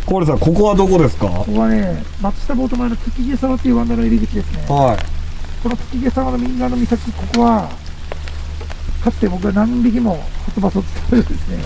小堀さん、ここはどこですか？ ここはね、松下ボート前の月毛沢っていう湾田の入り口ですね。 はい。 この月毛沢の右側の岬、ここは、かつて僕が何匹も初場所ってですね。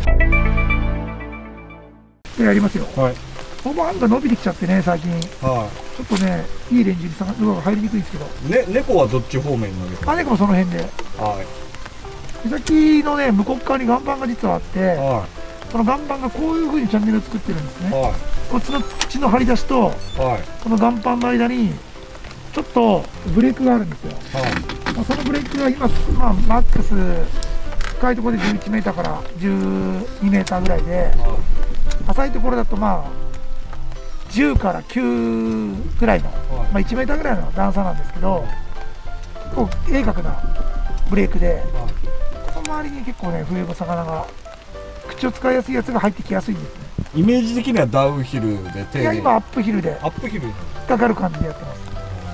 で、やりますよ。 はい。 この湾が伸びてきちゃってね、最近。 はちょっとね、いいレンジにドアが入りにくいんですけど。 い。猫はどっち方面に投げてる？ 猫もその辺で。 は岬のね、向こう側に岩盤が実はあって、 い。はこの岩盤がこういう風にチャンネルを作ってるんですね。 い。はこっちの土の張り出しと、 い。はい。 この岩盤の間に、ちょっとブレークがあるんですよ。 はい。 そのブレークが今、マックス、深いところで11メーターから12メーターぐらいで、浅いところだと10から9ぐらいの、1メーターぐらいの段差なんですけど、結構鋭角なブレークで、その周りに結構ね、冬の魚が、口を使いやすいやつが入ってきやすいんですね。 イメージ的にはダウンヒルでいや、今アップヒルで、 アップヒルに引っかかる感じでやってます。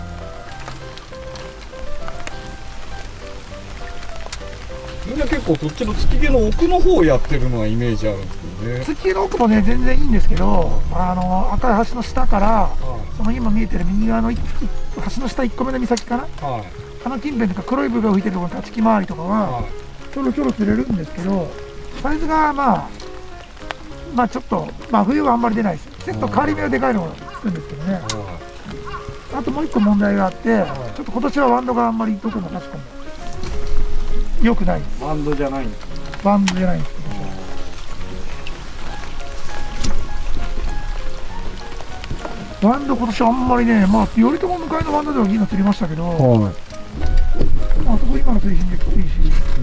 みんな結構そっちの月毛の奥の方をやってるのはイメージあるんですけどね。 月毛の奥もね、全然いいんですけど、赤い橋の下から、その今見えてる右側の橋の下1個目の岬かな、 はい。 あの近辺とか黒い部分を吹いてるところの立ち木周りとかは、 はい。 ちょろちょろ釣れるんですけど、サイズがちょっと、冬はあんまり出ないです。セット変わり目はでかいのがつくんですけどね。あともう一個問題があって、ちょっと今年はワンドがあんまりどこも確かも良くないです。 バンドじゃないんですね。 バンドじゃないんですけど。ワンド今年あんまりね、頼朝向かいのワンドではいいの釣りましたけど、 はい。 あそこ今の水深できついし。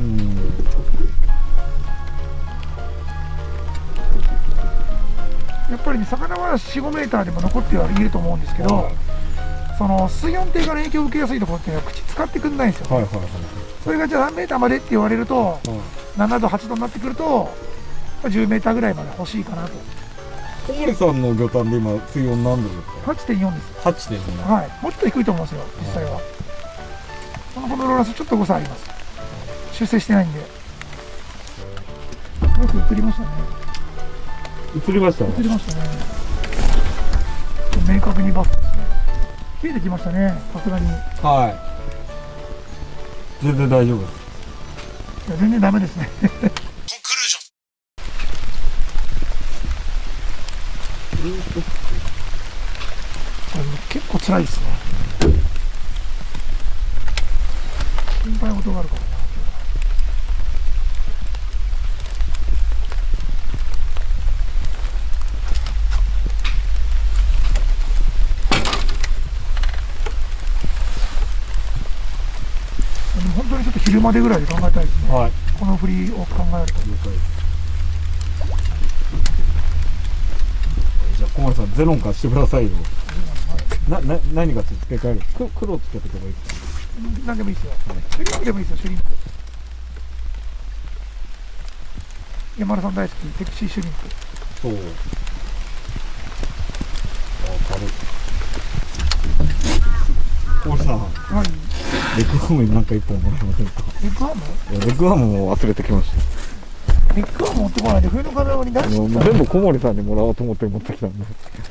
やっぱりね、魚は4、5メーターでも残ってはいると思うんですけど、その水温低下の影響を受けやすいところっていうのは口使ってくんないんですよ。 はいはいはい。 それがじゃあ何メーターまでって言われると、7度、8度になってくると、10メーターぐらいまで欲しいかなと。 小森さんの魚探で今水温何度ですか？ 8.4 です。 8.2。 はい。もうちょっと低いと思いますよ、実際は。このローラスちょっと誤差あります。修正してないんで。よく映りましたね。 映りましたね。 映りましたね。明確にバスですね。冷えてきましたね、さすがに。 はい。全然大丈夫です。 いや、全然ダメですね。コンクルージョン。これ結構辛いですね。心配事があるからな。でも本当にちょっと昼までぐらいで考えたいですね。 はい。 この振りを考えると。 じゃあ小森さんゼロン貸してくださいよ。何が付け替える？黒つけておけばいいですか？ 何でもいいですよ。シュリンプでもいいですよ、シュリンプ。山田さん大好き、セクシーシュリンプ。 そう。軽い。小森さん。 はい。 レッグハムになんか一本もらえませんか？ レッグハム？ いや、レッグハムも忘れてきました。 レッグハム持ってこないで、冬の壁に出してた。 全部小森さんにもらおうと思って持ってきたんで。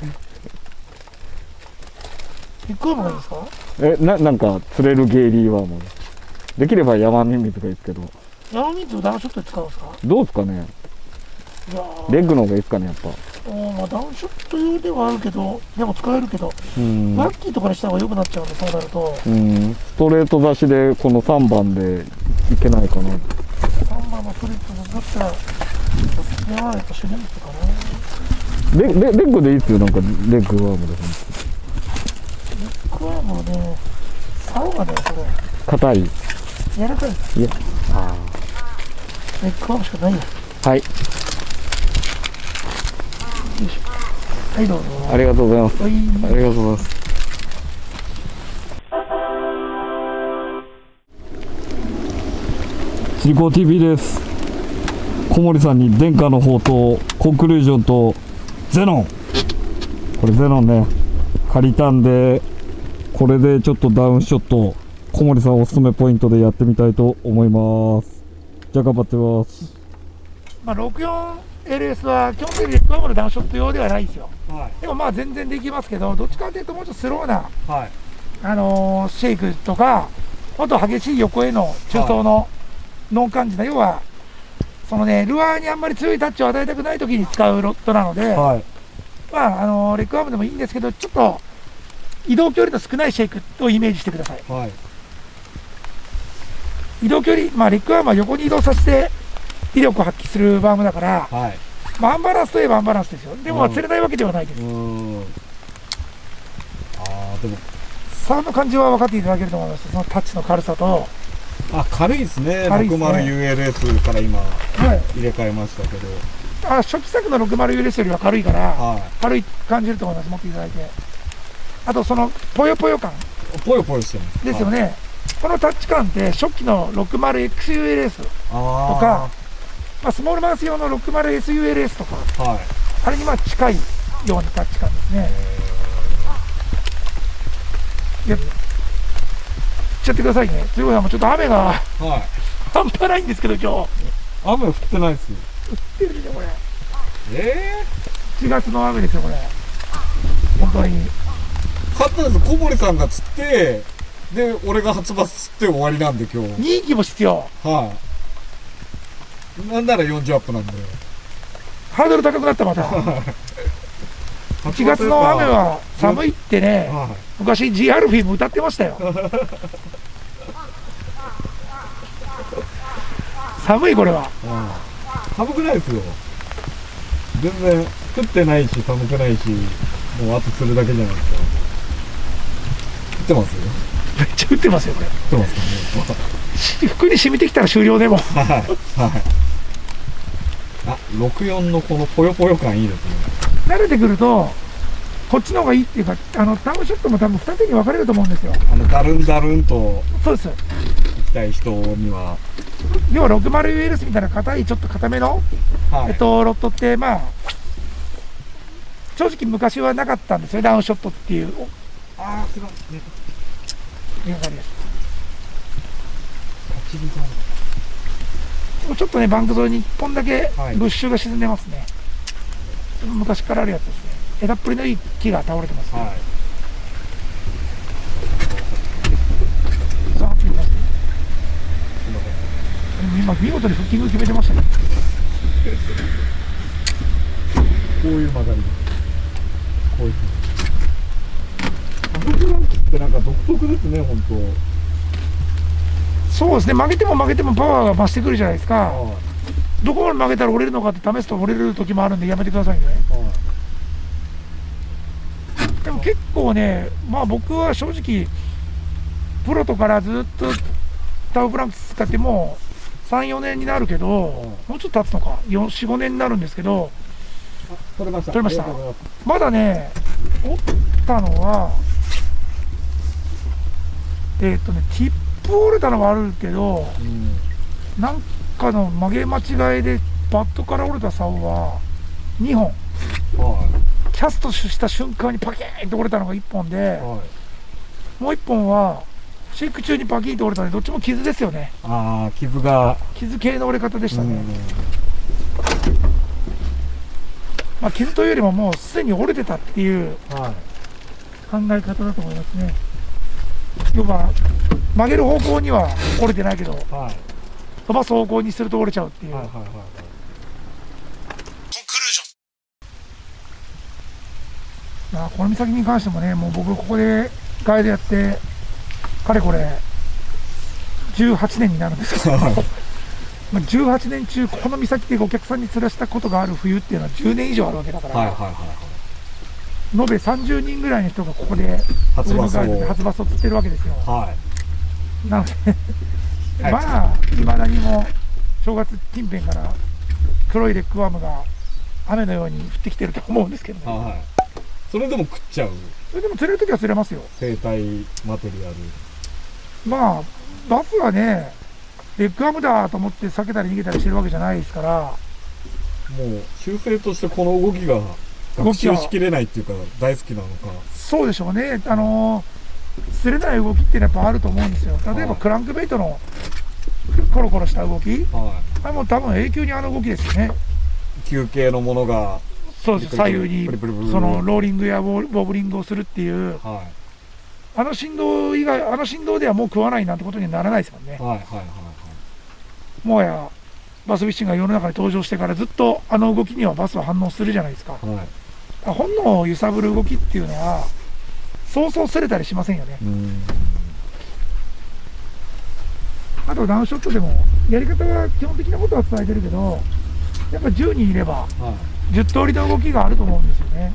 レッグハムがいいですか？ なんか釣れるゲイリーワーム。できれば山ミミズがいいですけど。 山水をダウンショットで使うんですか？ どうですかね。 いやレッグの方がいいですかね、やっぱ。 ダウンショット用ではあるけど、でも使えるけど、ラッキーとかにした方が良くなっちゃうんで、そうなると。 ストレート出しでこの3番でいけないかな。 3番のストレートだったら、やっぱシュリンプかな。 レッグでいいっすよ、なんかレッグワームで。 レッグワームはね、竿がね、これ、 硬い。 柔らかいんです。 いや。 レッグワームしかないよ。 はい。 よいしょ。はい、どうぞ。 ありがとうございます。 はい。 ありがとうございます。釣り子 TV です。小森さんに殿下の宝刀コンクルージョンとゼノン、これゼノンね借りたんで、これでちょっとダウンショット小森さんおすすめポイントでやってみたいと思います。じゃあ頑張ってます。 64 LS は基本的にレッグアームのダウンショット用ではないんですよ。 はい。 でもまあ全然できますけど、どっちかというともうちょっとスローな、 はい。 シェイクとか、もっと激しい横への中層のノン感じな、要は、そのね、ルアーにあんまり強いタッチを与えたくないときに使うロッドなので、 はい。 まあ、レッグアームでもいいんですけど、ちょっと移動距離の少ないシェイクをイメージしてください。 はい。 移動距離、まあ、レッグアームは横に移動させて威力を発揮するバームだから、 はい。 まあ、アンバランスといえばアンバランスですよ。でも、釣れないわけではないです。 でも。 サウンドの感じは分かっていただけると思います。そのタッチの軽さと。 軽いですね。 軽いですね 60ULS から今、 はい、 入れ替えましたけど。 初期作の 60ULS よりは軽いから、 はい。 軽い感じると思います。持っていただいて。あと、その、ぽよぽよ感ぽよぽよしてます。 ですよね。このタッチ感って、初期の 60XULS とか、まあ、スモールマウス用の 60SULS とか、 はい。 あれにまあ近いようなタッチ感ですね。やっちゃってくださいね。鶴子さんもちょっと雨がはい。 半端ないんですけど、今日。 雨降ってないっす。 降ってるでしょ、これ。 ー、 4月の雨ですよ、これ。本当に。 勝ったんです。小森さんが釣って、で、俺が初バス釣って終わりなんで、今日。 2匹も必要。 はい。なんなら40アップなんで。 ハードル高くなった、また。1月の雨は寒いってね、 はい。 昔 G アルフィーも歌ってましたよ。寒い、これは。 寒くないですよ。全然降ってないし寒くないし、もうあと釣るだけじゃないですか。降ってますよ。 めっちゃ降ってますよ、これ。 降ってますかね。 服に染みてきたら終了でも。 はいはい。あ、64のこのぽよぽよ感いいですね。 慣れてくると、こっちの方がいいっていうか、タウンショットも多分2手に分かれると思うんですよ。 ダルンダルンとそうです。 行きたい人には。 要は 60ULS みたいな硬い、ちょっと硬めの、 はい、 ロッドって、まあ、正直昔はなかったんですよ、ダウンショットっていう。 ああ、すごい。 いう感じです。 カチリザン。 ちょっとね、バンク沿いに1本だけはい、 ブッシュが沈んでますね。昔からあるやつですね。枝っぷりのいい木が倒れてますね。 はい。 さあ、見ます。今、見事にフッキング決めてましたね。 こういう曲がり。こういう。サブフランクってなんか独特ですね、本当。 そうですね、曲げても曲げてもパワーが増してくるじゃないですか。 はどこまで曲げたら折れるのかって試すと折れる時もあるんでやめてくださいね。 い。はい。 でも結構ね、まあ僕は正直、プロとからずっとタウフランクス使ってもう3、4年になるけど、もうちょっと経つのか、4、4、5年になるんですけど、 取れました。 取れましたありがとうございます。 まだね、折ったのは、ティップ折れたのはあるけど、なんかの曲げ間違いでバットから折れた竿は2本。 はキャストした瞬間にパキーンと折れたのが1本で、 い。はい。 もう1本はシェイク中にパキーンと折れたので、どっちも傷ですよね。 ああ、傷が。 傷系の折れ方でしたね。まあ、傷というよりももうすでに折れてたっていうはい。 考え方だと思いますね。要は曲げる方向には折れてないけど、 はい。 飛ばす方向にすると折れちゃうっていう。 はい。はい。はい。 この岬に関してもね、もう僕ここでガイドやってかれこれ18年になるんですけどまあ18年中この岬でお客さんに釣らしたことがある冬っていうのは10年以上あるわけだから、 はい。はい。はい。 延べ30人ぐらいの人がここで初バスをガイドで初バスを釣ってるわけですよ。 はなのではいまあいまだにも正月近辺から黒いレッグワームが雨のように降ってきてると思うんですけどい。 ね。 はい。それでも食っちゃうそれでも釣れるときは釣れますよ。 生態マテリアル。 まあバスはねレッグワームだと思って避けたり逃げたりしてるわけじゃないですから、 もう習性としてこの動きが学習しきれないっていうか大好きなのか。 そうでしょうね。釣れない動きっていうのはやっぱあると思うんですよ。例えばクランクベイトのコロコロした動き、 はあれも多分永久にあの動きですよね。 い。 球系のものが、 そうです、左右にプリプリプリプリそのローリングやボブリングをするっていう、 はあの振動以外、あの振動ではもう食わないなんてことにはならないですもんねい。。はいはいはいもはやバスフィッシングが世の中に登場してからずっとあの動きにはバスは反応するじゃないですか。 はい。はい。 本能を揺さぶる動きっていうのは、そうそうすれたりしませんよね。あとダウンショットでも、やり方は基本的なことは伝えてるけど、やっぱ10人いれば、 はい。 10通りの動きがあると思うんですよね。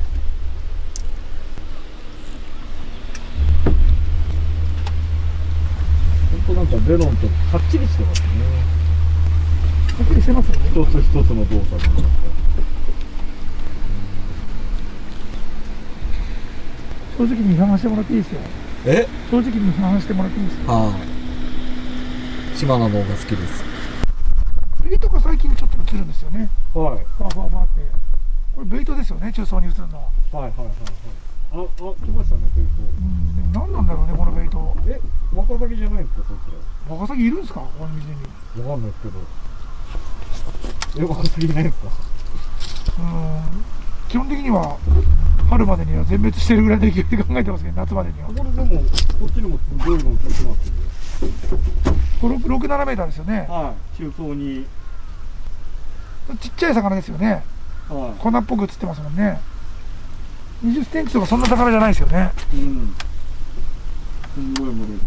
本当なんかゼロンとかっちりしてますね。 はっきりしてますよね。 一つ一つの動作が。 正直に批判してもらっていいですよ。 え？ 正直に批判してもらっていいですよ。 はい。島名の方が好きです。 ベイトが最近ちょっと映るんですよね。 はい。 ファーファーファーって。これベイトですよね、中層に映るのは。 はいはいはいはい。あ、来ましたね、ベイでも何なんだろうね、このベイト。 ト。え、ワカサギじゃないですか、そいワカサギいるんですか、この店に。 つら。わかんないですけど。え、ワカサギいないですか？ 基本的には春までには全滅してるぐらいの勢いで考えてますけど、夏までには。 これでも、こっちにもすごいの映ってますよ。 これ6、7メーターですよね。 はい。中層に。 ちっちゃい魚ですよね。 は粉っぽく映ってますもんね。20センチとかそんな魚じゃないですよね。 い。うん。すごい群れで。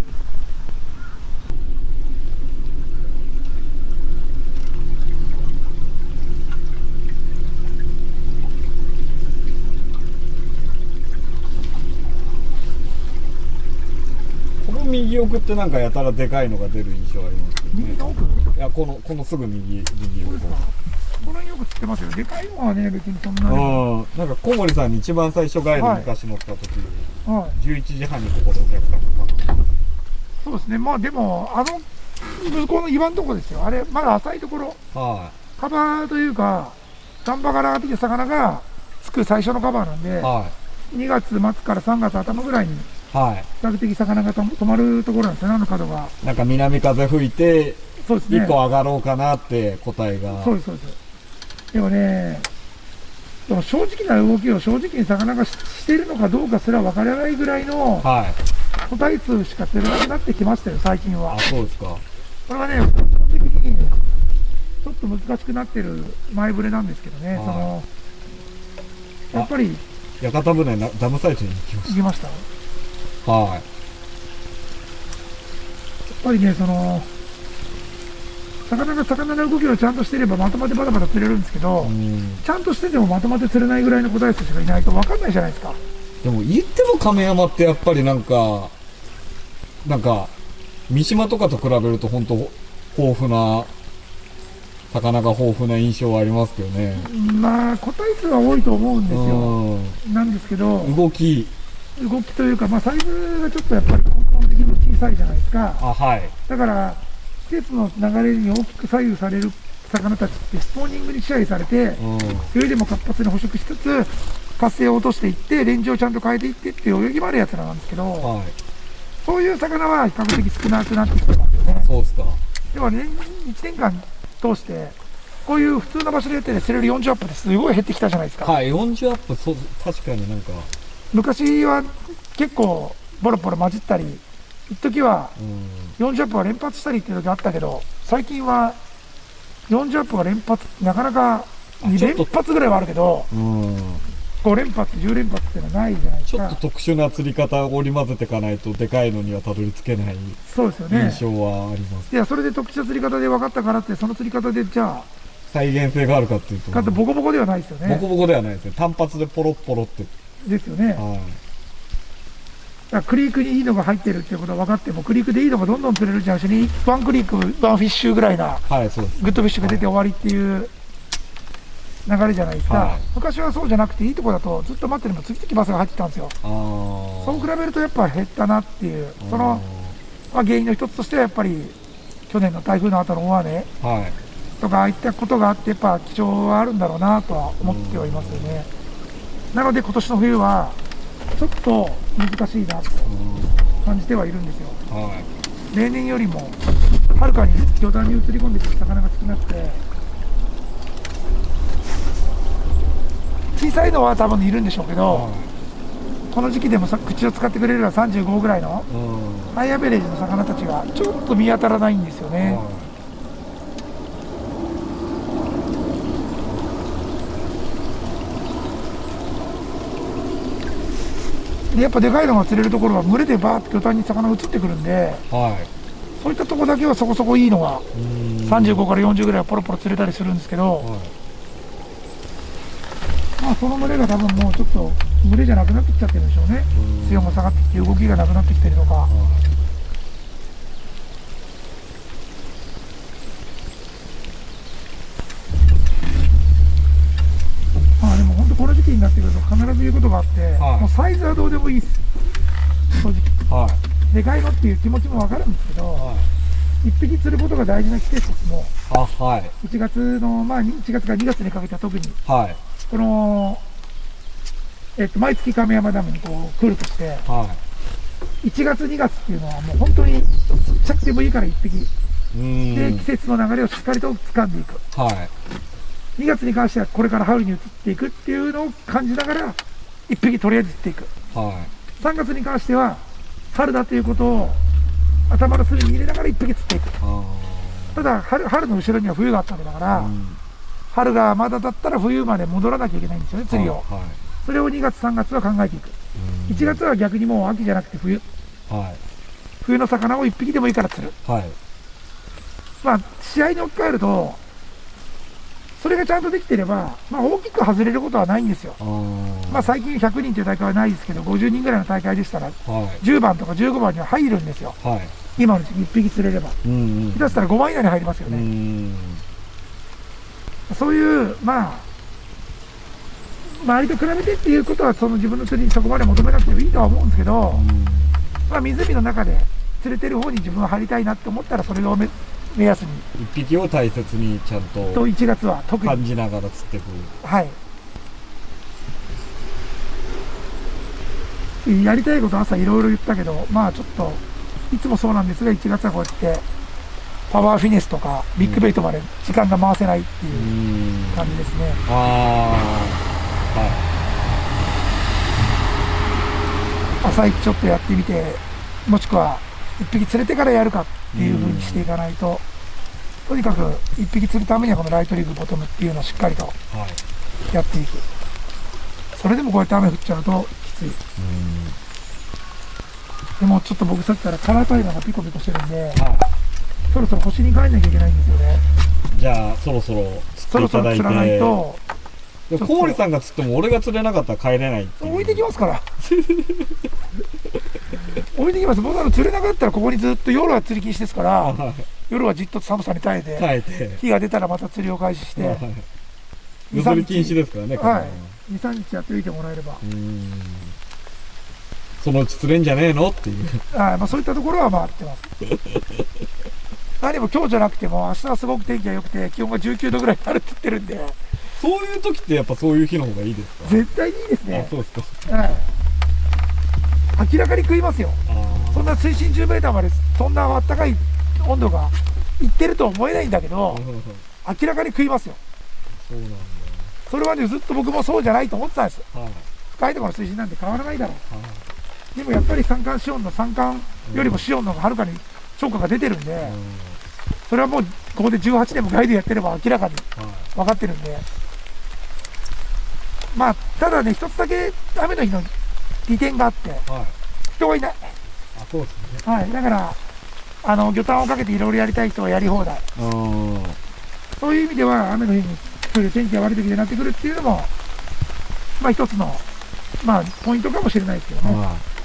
この右奥ってなんかやたらでかいのが出る印象ありますけどね。 右の奥いや、このすぐ右これ奥ですか。この辺よく釣ってますよ。でかいのはね、別にそんなに。 うん。なんか小森さんに一番最初ガイドはい昔乗った時、 はい。 11時半にここでお客さんが買った。 そうですね。まあでも、向こうの岩のとこですよ。あれ、まだ浅いところ。 はカバーというか、岩場から上がってきた魚がつく最初のカバーなんい。 で、 は 2月末から3月頭ぐらいに、 い。は比較的魚が止まるところなんですよね、あの角が。 い。なんか南風吹いて、 そうですね。 一個上がろうかなって答えが。 そうです、そうです。でもね、でも正直な動きを正直に魚がしているのかどうかすら分からないぐらいのはい。 個体数しか釣れなくなってきましたよ、最近はあ、。そうですか。 これはね、基本的にちょっと難しくなってる前触れなんですけどね、 はやっぱり屋形船なダムサイトに行きまし行きました。やた。はい。 っぱりね、魚が魚の動きをちゃんとしてればまとまってバタバタ釣れるんですけど、 うん。 ちゃんとしててもまとまって釣れないぐらいの個体数しかいないと分かんないじゃないですか。 でも言っても亀山ってやっぱりなんか、三島とかと比べると本当豊富な、魚が豊富な印象はありますけどね。 まあ個体数は多いと思うんですよ。なんですけど、 動き。 動きというか、まあ、サイズがちょっとやっぱり根本的に小さいじゃないですか。 あ、はい。 だから季節の流れに大きく左右される魚たちってスポーニングに支配されて、 うん。 冬でも活発に捕食しつつ活性を落としていってレンジをちゃんと変えていってっていう泳ぎもあるやつらなんですけど、 はい。 そういう魚は比較的少なくなってきてますよね。 そうですか。 でもね、1年間通してこういう普通の場所でやってて釣れる40アップってすごい減ってきたじゃないですか。 はい、40アップ、そう、確かになんか、 昔は結構ボロボロ混じったり、一時はうん。 40アップが連発したりっていう時あったけど、最近は40アップが連発、なかなか2 ちょっと連発ぐらいはあるけど、 うん。 5連発、10連発っていうのはないじゃないですかちょっと。特殊な釣り方を織り交ぜていかないとでかいのにはたどり着けないそうですよね。 印象はあります。 いや、それで特殊な釣り方で分かったからって、その釣り方でじゃ再現性があるかっていうと、 あ、かつボコボコではないですよね。 ボコボコではないですね。単発でポロッポロって。 ですよね。だかはらクリークにいいのが入ってるっていうことが分かっても、クリークでいいのがどんどん釣れるじゃんしに、ワンクリーク、ワンフィッシュぐらいな、 い。はい、そうです。 グッドフィッシュが出て終わりっていう流れじゃないですか。 はい昔はそうじゃなくて、いいとこだとずっと待ってれば次々バスが入ってたんですよ。 ああ。 そう比べるとやっぱ減ったなっていう、その、まあ、原因の一つとしてはやっぱり去年の台風の後の大雨はい。 とかああいったことがあってやっぱ貴重はあるんだろうなとは思ってはいますよね。なので今年の冬はちょっと難しいなと感じてはいるんですよ。 は例年よりもはるかに魚探に移り込んでくる魚が少なくて、 小さいのは多分いるんでしょうけど、この時期でも口を使ってくれるのは35ぐらいのハイアベレージの魚たちがちょっと見当たらないんですよね。でやっぱでかいのが釣れるところは群れでバーッと魚探に魚が移ってくるんで、そういったところだけはそこそこいいのが35から40ぐらいはポロポロ釣れたりするんですけど、まあその群れが多分もうちょっと群れじゃなくなってきちゃってるんでしょうね。水温が下がってきて動きがなくなってきてるとか。まあでも本当この時期になってくると必ず言うことがあって、もうサイズはどうでもいいです、正直。でかいのっていう気持ちも分かるんですけど、一匹釣ることが大事な季節ですもん。1月の、まあ1月から2月にかけては特に、この、毎月亀山ダムにこう来るとして、1月2月っていうのはもう本当にちっちゃくてもいいから1匹で季節の流れをしっかりと掴んでいく。2月に関してはこれから春に移っていくっていうのを感じながら1匹とりあえず釣っていく。3月に関しては春だということを頭の隅に入れながら1匹釣っていく。ただ春の後ろには冬があったわけだから、春がまだだったら冬まで戻らなきゃいけないんですよね、釣りを。それを2月3月は考えていく。1月は逆にもう秋じゃなくて冬、冬の魚を1匹でもいいから釣る。まあ試合に置き換えるとそれがちゃんとできてれば、まあ、大きく外れることはないんですよ。まあ最近100人という大会はないですけど、50人ぐらいの大会でしたら、10番とか15番には入るんですよ。今の時期1匹釣れれば。下手したら5番以内に入りますよね。そういう、まあ、周りと比べてっていうことは、その自分の釣りにそこまで求めなくてもいいとは思うんですけど、まあ湖の中で釣れてる方に自分は入りたいなって思ったら、それを目安に一匹を大切にちゃんと 1月は特に感じながら釣っていく。 やりたいこと朝いろいろ言ったけど、まあちょっといつもそうなんですが、1月はこうやってパワーフィネスとかビッグベイトまで時間が回せないっていう感じですね。朝一ちょっとやってみて、もしくは1匹釣れてからやるかっていう風にしていかないと、とにかく1匹釣るためにはこのライトリグボトムっていうのをしっかりとやっていく。それでもこうやって雨降っちゃうときつい。でもちょっと僕さっきからカラータイマーがピコピコしてるんで、そろそろ星に帰んなきゃいけないんですよね。 じゃあそろそろ釣っていただいて。 そろそろ釣らないと。 小森さんが釣っても俺が釣れなかったら帰れないっていう。 置いてきますから置いてきます。僕釣れなかったらここにずっと夜は釣り禁止ですから、夜はじっと寒さに耐えて日が出たらまた釣りを開始して、 夜釣り禁止ですからね。 2、3日やっておいてもらえれば、 そのうち釣れんじゃねえのっていう。 まあそういったところは回ってます何も今日じゃなくても明日はすごく天気が良くて気温が19度ぐらいになるって言ってるんで、 そういう時ってやっぱそういう日の方がいいですか？ 絶対にいいですね。 そうですか。 明らかに食いますよ。そんな水深10メーターまでそんなあったかい温度がいってるとは思えないんだけど、明らかに食いますよ。 そうなんだ。 それまでずっと僕もそうじゃないと思ってたんです。深いところの水深なんて変わらないだろう。でもやっぱり三寒四温の三寒よりも四温の方がはるかに超過が出てるんで、それはもうここで18年もガイドやってれば明らかに分かってるんで、まあただね、一つだけ雨の日の利点があって、人がいない。 そうですね。 だから魚探をかけていろいろやりたい人はやり放題。そういう意味では雨の日に来る、天気が悪い時でなってくるっていうのもまあ一つのまあポイントかもしれないですけどね。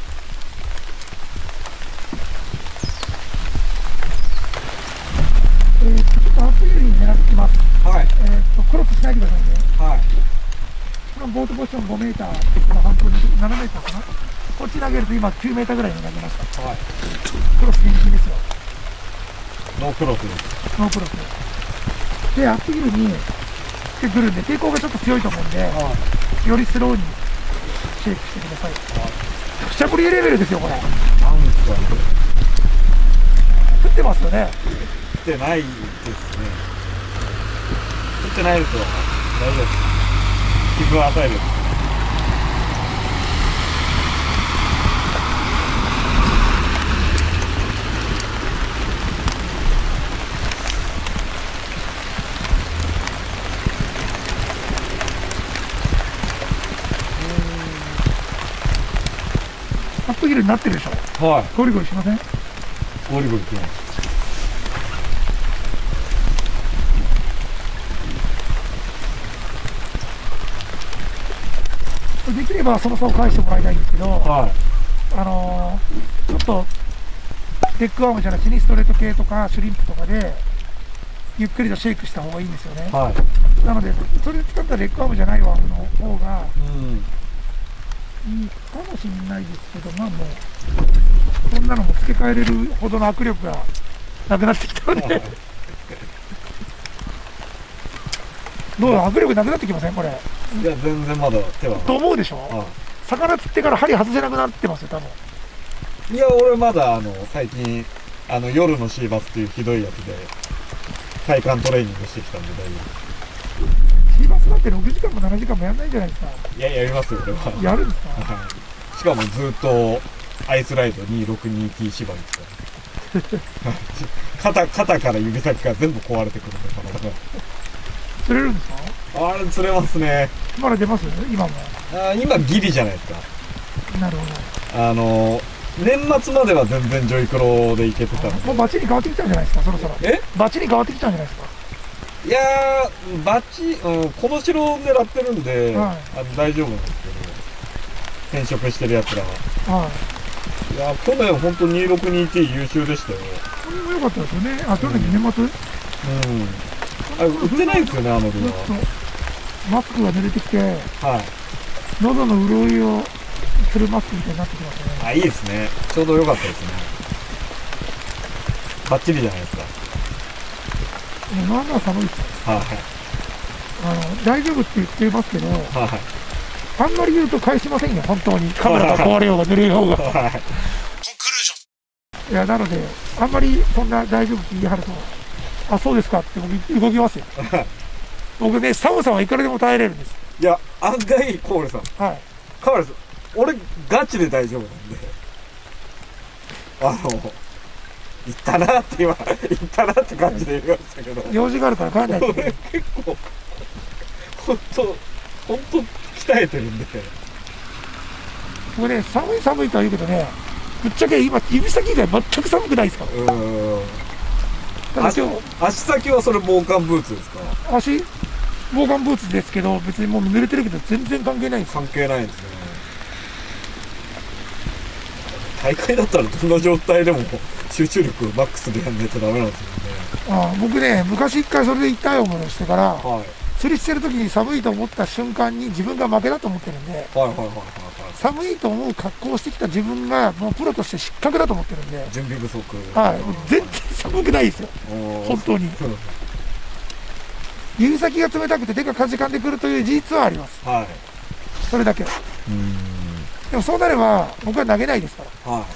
ちょっと暑いように狙ってきます。クロスしないでくださいね。このボートポジション5メーターの半分に7メーターかな。こっち投げると今9メーターぐらいに投げました。クロス厳禁ですよ。 ノークロスです。 ノークロス。で、アップギルに来てくるんで、抵抗がちょっと強いと思うんで、よりスローにシェイクしてください。くしゃくりレベルですよ、これ。 なんですかね。 降ってますよね。 降ってないですね。降ってないですよ。大丈夫です。傷は浅いです。 プヒルになってるでしょ。 はい。 ゴリゴリしません？ ゴリゴリきます。 できればその差を返してもらいたいんですけど、 はい。 ちょっとレッグアームじゃなくてストレート系とかシュリンプとかでゆっくりとシェイクした方がいいんですよね。 はい。 なのでそれで使ったらレッグアームじゃないワームの方がうん。 いいかもしれないですけど、まあもうこんなのも付け替えれるほどの握力がなくなってきたのでどう握力なくなってきませんこれ？ いや、全然まだ手は。 と思うでしょ？ は魚釣ってから針外せなくなってますよ多分。 い。いや、俺まだ最近、夜のシーバスっていうひどいやつで、体幹トレーニングしてきたんで大丈シーバスだって6時間も7時間もやんないんじゃないですか？ 夫。いや、やりますよ、俺は。 やるんですか？ はい。しかもずっと、アイスライド 262T 縛りですから。肩から指先が全部壊れてくるんで、体が。 釣れるんですか？ あれ釣れますね。 まだ出ます今も。 今ギリじゃないですか。 なるほ年末までは全然ジョイクロでいけてたんど。 で。 もうバチに変わってきたんじゃないですかそろそろ。 えバチに変わってきたんじゃないですか？ いやー、バチ、この城を狙ってるんで、 はい大丈夫なんですけど、転職してる奴らは。 はい。 いや、去年ほんと 262T 優秀でしたよ。 それも良かったですよね。あ、去年年末、 あれ、売ってないんですよね、あのルずっアとマスクが濡れてきて、 ー。はい。 喉の潤いをするマスクみたいになってきましたね。 あ、いいですね。ちょうど良かったですね。バッチリじゃないですか。 もうなんなら寒いですよ。 はい。 大丈夫って言ってますけど、 はい。 あんまり言うと返しませんよ、本当に。カメラが壊れようが濡れようが。 はい。 いや、なので、あんまりそんな大丈夫って言い張ると、あ、そうですかって僕動きますよ。僕ね、寒さはいくらでも耐えれるんです。 いや、案外、コールさん。 はい。 カメラさん、俺、ガチで大丈夫なんで。行ったなって今、行ったなって感じで言いましたけど。 用事があるから帰んないと。 俺結構、ほんと鍛えてるんで。 僕ね、寒いとは言うけどね、ぶっちゃけ今、指先以外全く寒くないですから。ただ今日、 足先はそれ防寒ブーツですか？ 足、防寒ブーツですけど、別にもう濡れてるけど全然関係ないんですよ。 関係ないんですね。大会だったらどんな状態でも集中力マックスでやんないとダメなんですよね。 僕ね、昔一回それで痛い思いをしてから、 はい。 釣りしてる時に寒いと思った瞬間に自分が負けだと思ってるんで、 はいはいはいはいはい。 寒いと思う格好をしてきた自分がもうプロとして失格だと思ってるんで、 準備不足。 はい、もう全然寒くないですよ、本当に。指先が冷たくて手がかじかんでくるという事実はあります。 はい。 それだけ。でもそうなれば僕は投げないですから。 はい。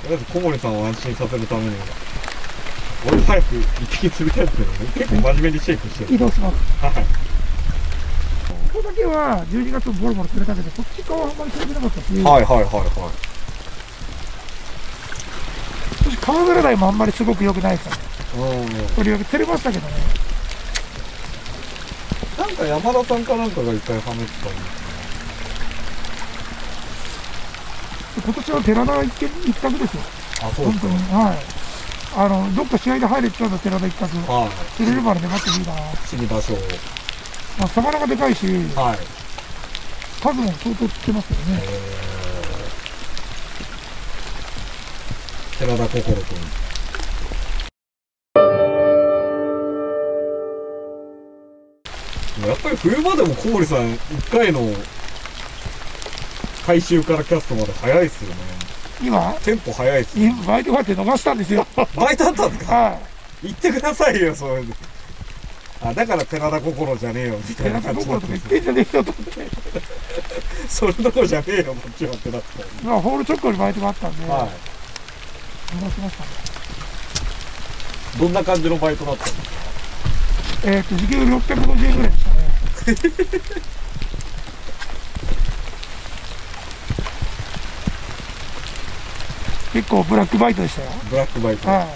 だって小森さんを安心させるためには、俺早く一匹釣りたいですけどね、結構真面目にシェイクしてる。 移動します。 はい。 ここだけは12月ボロボロ釣れたけど、そっち側はあんまり釣れてなかったし、 はいはいはいはい。 私川ぐらいもあんまりすごく良くないですよね。とりわけ釣れましたけどね。 なんか山田さんかなんかが一回はめてたんです今年は寺田一択ですよ。 あ、そうですか。 本当に。はい。どっか試合で入れてたんだ寺田一択。 はい。 釣れるまで粘ってもいいかな。 死に場所を。 まあ、魚がでかいし、 はい。 数も相当釣ってますけどね。 寺田心君。やっぱり冬場でも小森さん1回の回収からキャストまで早いっすよね。 今、 テンポ早いっすよ。 バイトがあって逃したんですよ。 バイトあったんですか？ は言ってくださいよ、そういうの。あ、だから寺田心じゃねえよ、みい。 たいな寺田感じだったんです心とか言ってんじゃねえよと思って。 それどころじゃねえよ、こっちはってなったんで。 まあ、ホール直後にバイトがあったんで、 は逃しましたね。 い。どんな感じのバイトだったんですか？ 時給650円ぐらいでしたね。結構ブラックバイトでしたよ。 ブラックバイト。 はい。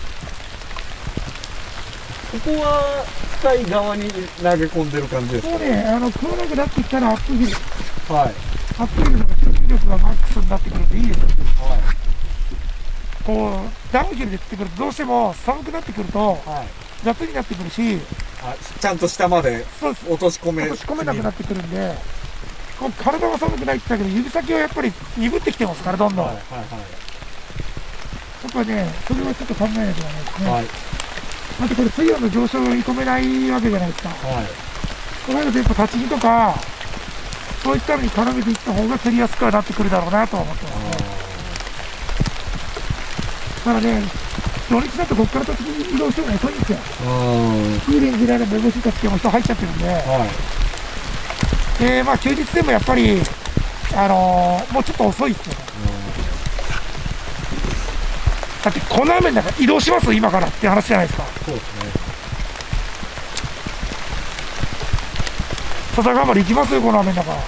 ここは深い側に投げ込んでる感じですか？ もうね、食わなくなってきたらアップヒル。 はい。 圧力とか集中力がマックスになってくるといいですよ。 はい。 こうダウンヒルで釣ってくるとどうしても寒くなってくるとはい。 雑になってくるし、 あ、ちゃんと下までそうです、 落とし込め。 落とし込めなくなってくるんで、こう体は寒くないって言ったけど指先はやっぱり鈍ってきてますからどんどん。 はい、 やはい、 っぱねそれはちょっと考えなきゃいけないですね。 はい。はい。 あとこれ水温の上昇を見込めないわけじゃないですか。 はい。 そうなるとやっぱ立ち木とかそういったのに絡めていった方が釣りやすくはなってくるだろうなとは思ってますね。だからね、土日だとここから立ち木移動しても遅いんですよ。いいレンジであれば目星立ち木も人入っちゃってるんで、 はい。 でまあ休日でもやっぱりもうちょっと遅いですよね。だってこの雨の中移動します今からって話じゃないですか。 そうですね。 笹川まで行きますよこの雨の中。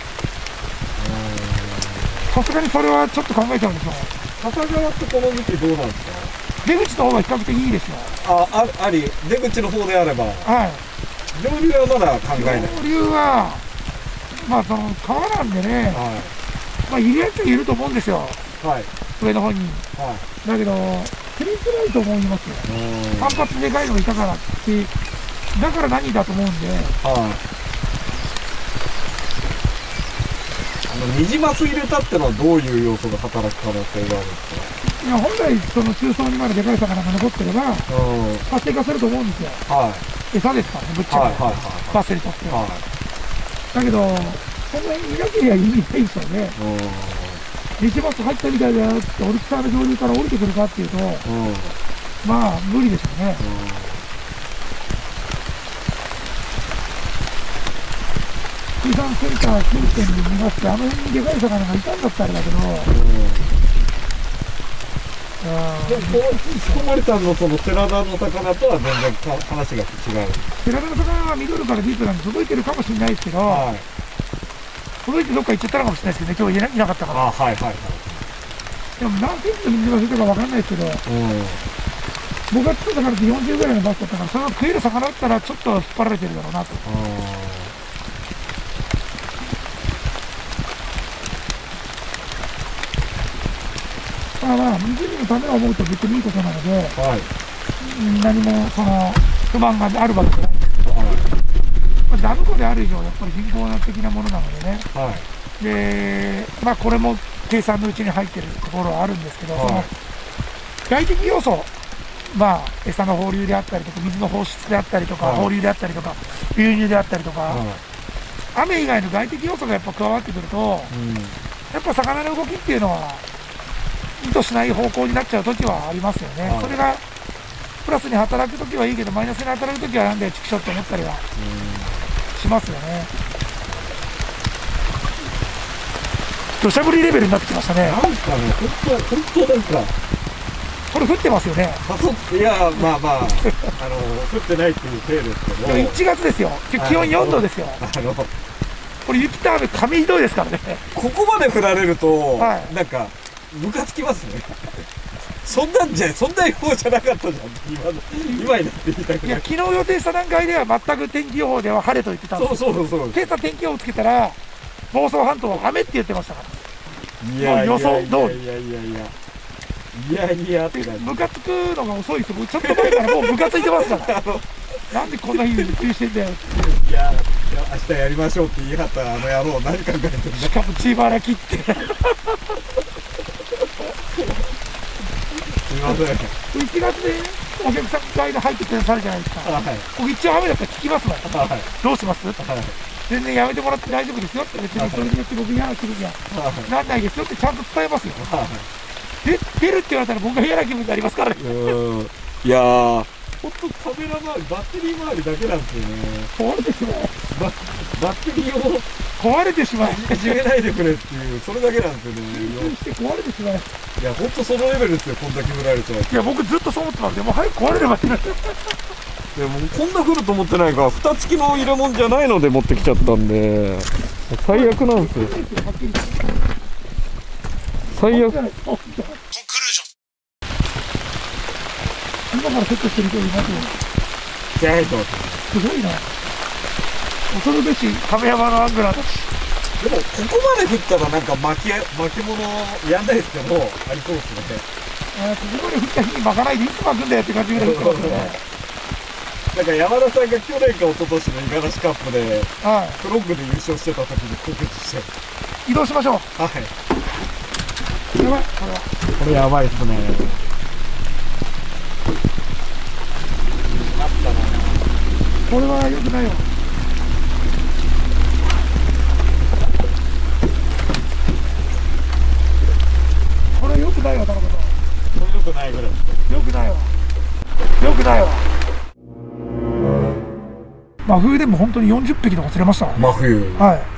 さすがにそれはちょっと考えちゃうんでしょう。 笹川ってこの時期どうなんですか？ 出口の方が比較的いいですよ。 あり、出口の方であれば、 はい。 上流はまだ考えない。 上流はまあその川なんでね、 はまあいるやつはいると思うんですよ、 い。はい。 上の方に。 はだけど釣りづらいと思いますよ。 い。 反発でかいのがいたからってだから何だと思うんで。 はい。ニジマス入れたってのはどういう要素が働く可能性があるんですいや本来その中層にまででかい魚が残ってればか？ 活性化すると思うんですよ。 はい。 餌ですからねぶっちゃけ、 はい、はい、 バスにとっては。 はい。 だけどそんなにいなければ意味ないですよね。ニジマス入ったみたいだよってオリクサーの上流から降りてくるかっていうとまあ無理でしょうね。水産センター近辺に見ますとあの辺にでかい魚がいたんだったらだけど、 でも、彦森さんのその寺田の魚とは全然話が違う。 寺田の魚はミドルからディープなんで届いてるかもしれないですけど、 はい。 届いてどっか行っちゃったのかもしれないですけどね、今日いなかったから。 はい、はい、はい。 でも何センチの水が出たかわかんないですけど、僕が釣った魚って40ぐらいのバスだったから、その食える魚だったらちょっと引っ張られてるだろうなと。まあまあ、湖のためを思うと別にいいことなので、 はい。 何もその不満があるわけじゃないんですけど、まあ、ダム湖である以上、やっぱり人工的なものなのでね、 はい。 で、まあ、これも計算のうちに入ってるところはあるんですけど、 はい、 その外的要素、まあ、餌の放流であったりとか、水の放出であったりとか、 はい、 放流であったりとか、流入であったりとか、 はい、 雨以外の外的要素がやっぱ加わってくると、やっぱ魚の動きっていうのは、意図しない方向になっちゃうときはありますよね。 はい、 それがプラスに働くときはいいけど、マイナスに働くときはなんでチクショって思ったりはしますよね。土砂降りレベルになってきましたね。 なんかね、本当なんか、 これ降ってますよね。 いや、まあまあ、降ってないっていう体ですけど。 1月ですよ。気温4度ですよ。これ雪と雨、紙一重ですからね。 ここまで降られると、 はい、 なんか、ムカつきますね。そんな予報じゃなかったじゃん。今になって言いたくない。 いや、昨日予定した段階では全く天気予報では晴れと言ってたんですよ。そう今朝天気予報つけたら、房総半島は雨って言ってましたから。 いやいや予想通り。 いやってムカつくのが遅いですよ。ちょっと前からもうムカついてますから。なんでこんな日にびっくりしてんだよって。 いや、明日やりましょうって言い張ったあの野郎、何考えてるんだ。 しかもチーバラ切って。 すみません。 1月でお客さんが間入ってくださるじゃないですか。 はい。 僕一応雨だったら聞きますもん。 はい。 どうします？ はい。 全然やめてもらって大丈夫ですよって、別にそれによって僕嫌な気分にはなんないですよってちゃんと伝えますよ。で出るって言われたら僕が嫌な気分になりますからね。 いやー、ほんとカメラ周り、バッテリー周りだけなんですよね。 壊れてしまう。 バッテリーを壊れてしまう。 いじめないでくれっていう、それだけなんですよね。 して壊れてしまう。 いや、ほんとそのレベルですよ、こんだけ降られちゃう。 いや、僕ずっとそう思ってますよ。もう早く壊れればいいな。 でもこんな降ると思ってないから、蓋付きの入れ物じゃないので持ってきちゃったんで、最悪なんですよ。最悪。今からセットしてる人いますよ。すごいな。恐るべし亀山のアングラーたち。 でもここまで降ったらなんか巻物やんないですけど、ありそうですね。 ここまで降った日に巻かないでいつ巻くんだよって感じぐらい降ってますよね。 なんか山田さんが去年か一昨年の五十嵐カップで、 はい、 プロッグで優勝してた時に告知して。 移動しましょう。 はい。 やばい、これは。 これやばいっすね。なったな。 これは良くないよ。これ良くないよ、田中さん。 これ良くないぐらい。 良くないわ。良くないわ。真冬でも本当に40匹とか釣れました。 真冬。 はい。